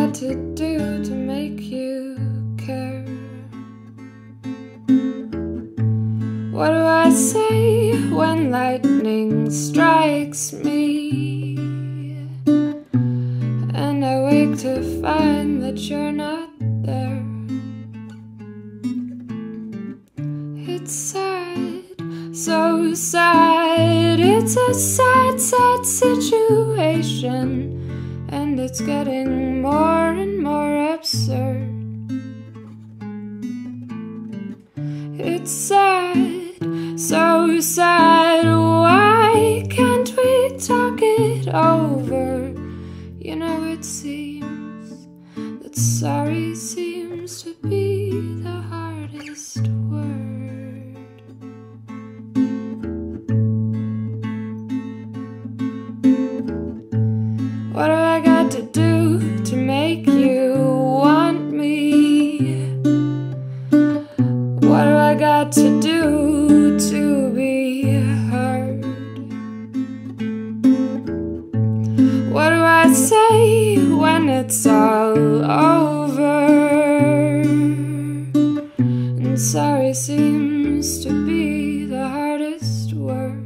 got to do to make you care? What do I say when lightning strikes me and I wake to find that you're not there? It's sad, so sad. It's a sad, sad situation, and it's getting more and more absurd. It's sad, so sad. Why can't we talk it over? You know, it seems that sorry seems to be the hardest word. What do I got to do to make you want me? What do I got to do to be heard? What do I say when it's all over? And sorry seems to be the hardest word.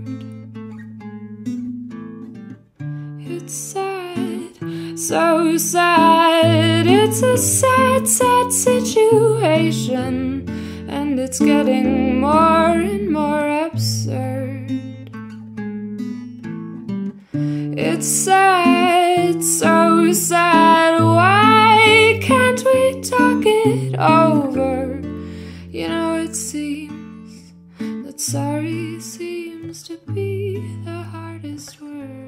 It's sad, so sad. It's a sad, sad situation, and it's getting more and more absurd. It's sad, so sad. Why can't we talk it over? You know, it seems that sorry seems to be the hardest word.